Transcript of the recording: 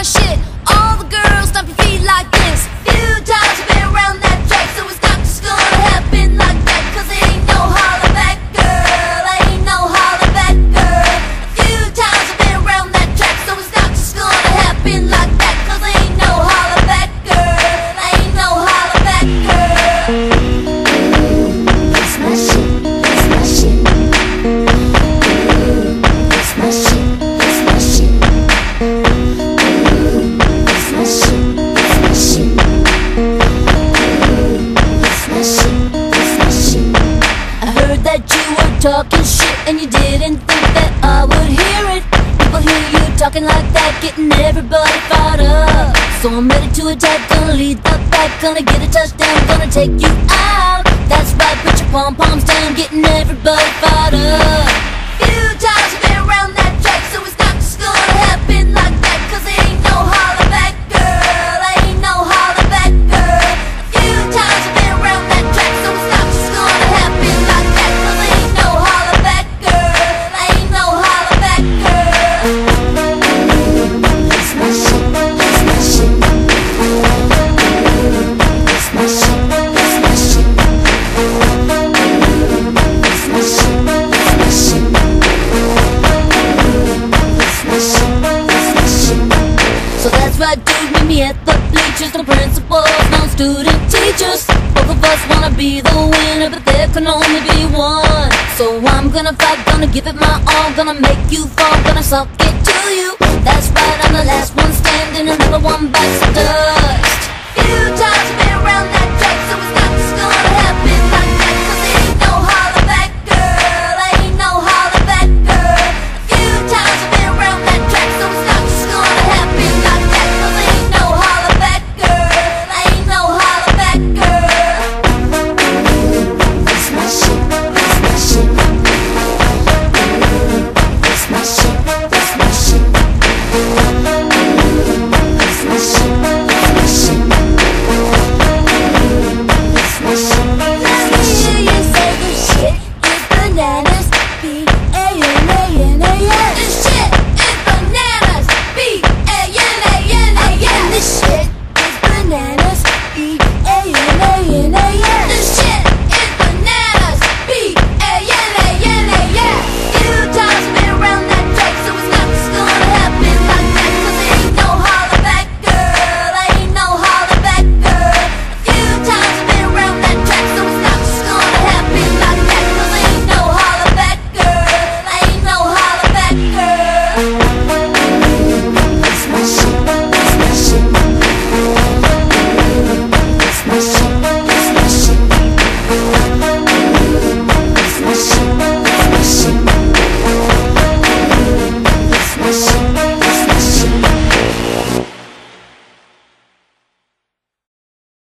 shit. All the girls stomp your feet like this. Few times you've been around that track, so it's not just gonna happen like that. Cause it ain't no holler back, girl. Ain't no holler back, girl. A few times I've been around that track, so it's not just gonna happen like that. Cause it ain't no holler back, girl. Ain't no holler back, girl. That's my shit. That's my shit. That's my shit. That's my shit. That's my shit. That's my shit. That's my shit. That's my shit. I heard that you were talking shit and you didn't think that I would hear it. People hear you talking like that, getting everybody fired up. So I'm ready to attack, gonna lead the pack, gonna get a touchdown, gonna take you out. That's right, put your pom-poms down, getting everybody fired up. Few times you've been around that track, so it's not just gonna happen like that. Cause it ain't no holler back, girl. Ain't no holler back, girl. A few times you've been around that track, so it's not just gonna happen like that. Cause it ain't no holler back, girl. Ain't no holler back, girl. That's my shit. That's my shit. That's my shit. That's my shit. That's my shit. That's my shit. That's my shit. That's my shit. So that's right, dude, meet me at the bleachers. No principals, no student teachers. Both of us wanna be the winner, but there can only be one. So I'm gonna fight, gonna give it my all, gonna make you fall, gonna suck it to you. That's right, I'm the last one standing, another one bites the dust. Few times you've been around that